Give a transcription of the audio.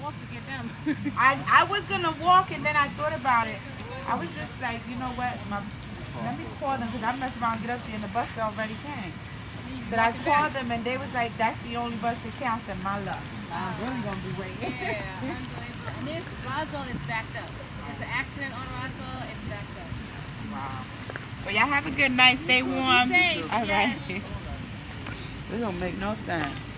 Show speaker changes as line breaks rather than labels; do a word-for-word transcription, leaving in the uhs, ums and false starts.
walk to get them.
I I was gonna walk and then I thought about it. I was just like, you know what? My, let me call them because I messed around and get up there and the bus already came. But I called them and they was like, that's the only bus that counts in my luck. I'm really gonna be waiting.
Yeah. And this Roswell is backed up. It's an accident on Roswell. It's backed up.
Wow. Well, y'all have a good night. Stay warm.
Be safe.
All right.
Yes.
We don't make no sense.